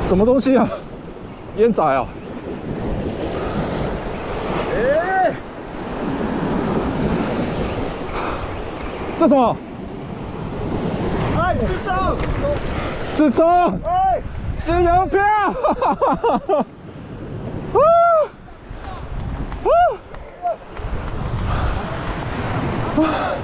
什么东西啊？烟仔啊！哎，这什么？ 哎，智障！ 智障！ 哎， 西洋票！哈哈哈哈哈！啊！啊！